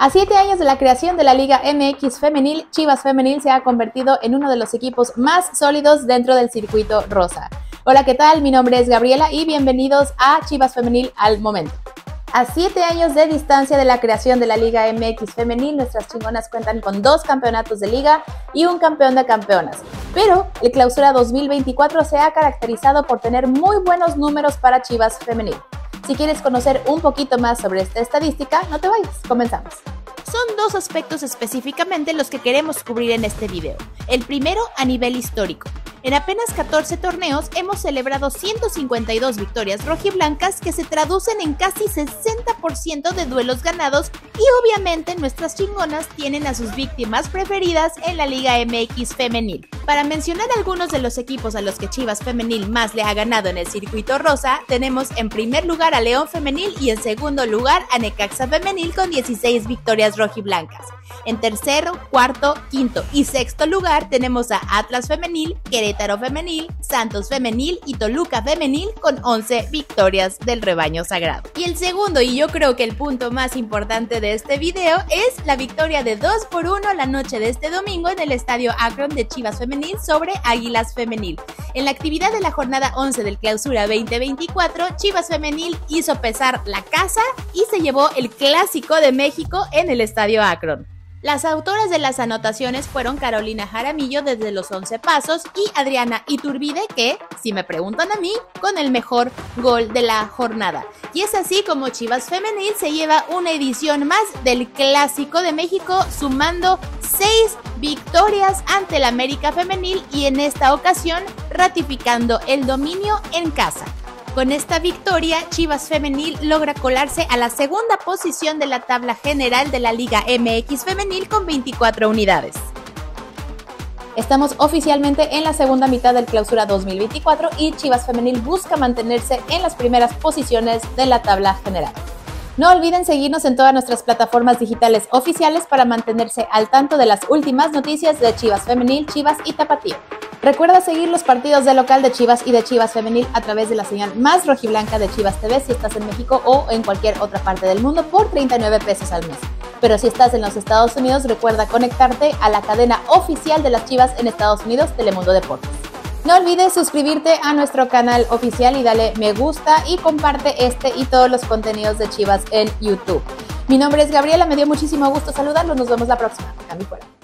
A 7 años de la creación de la Liga MX Femenil, Chivas Femenil se ha convertido en uno de los equipos más sólidos dentro del circuito rosa. Hola, ¿qué tal? Mi nombre es Gabriela y bienvenidos a Chivas Femenil al momento. A 7 años de distancia de la creación de la Liga MX Femenil, nuestras chingonas cuentan con 2 campeonatos de liga y un campeón de campeonas. Pero el Clausura 2024 se ha caracterizado por tener muy buenos números para Chivas Femenil. Si quieres conocer un poquito más sobre esta estadística, no te vayas, comenzamos. Son 2 aspectos específicamente los que queremos cubrir en este video. El primero, a nivel histórico. En apenas 14 torneos hemos celebrado 152 victorias rojiblancas que se traducen en casi 60% de duelos ganados y obviamente nuestras chingonas tienen a sus víctimas preferidas en la Liga MX Femenil. Para mencionar algunos de los equipos a los que Chivas Femenil más le ha ganado en el circuito rosa, tenemos en primer lugar a León Femenil y en segundo lugar a Necaxa Femenil con 16 victorias rojiblancas. En tercero, cuarto, quinto y sexto lugar tenemos a Atlas Femenil, Querétaro Femenil, Santos Femenil y Toluca Femenil con 11 victorias del rebaño sagrado. Y el segundo, y yo creo que el punto más importante de este video, es la victoria de 2-1 la noche de este domingo en el Estadio Akron de Chivas Femenil sobre Águilas Femenil. En la actividad de la jornada 11 del Clausura 2024, Chivas Femenil hizo pesar la casa y se llevó el Clásico de México en el Estadio Akron. Las autoras de las anotaciones fueron Carolina Jaramillo desde los 11 pasos y Adriana Iturbide, que, si me preguntan a mí, con el mejor gol de la jornada. Y es así como Chivas Femenil se lleva una edición más del Clásico de México, sumando 6 victorias ante el América Femenil y en esta ocasión ratificando el dominio en casa. Con esta victoria, Chivas Femenil logra colarse a la segunda posición de la tabla general de la Liga MX Femenil con 24 unidades. Estamos oficialmente en la segunda mitad del Clausura 2024 y Chivas Femenil busca mantenerse en las primeras posiciones de la tabla general. No olviden seguirnos en todas nuestras plataformas digitales oficiales para mantenerse al tanto de las últimas noticias de Chivas Femenil, Chivas y Tapatío. Recuerda seguir los partidos de local de Chivas y de Chivas Femenil a través de la señal más rojiblanca de Chivas TV si estás en México o en cualquier otra parte del mundo por 39 pesos al mes. Pero si estás en los Estados Unidos, recuerda conectarte a la cadena oficial de las Chivas en Estados Unidos, Telemundo Deportes. No olvides suscribirte a nuestro canal oficial y dale me gusta y comparte este y todos los contenidos de Chivas en YouTube. Mi nombre es Gabriela, me dio muchísimo gusto saludarlos, nos vemos la próxima. Cambio fuera.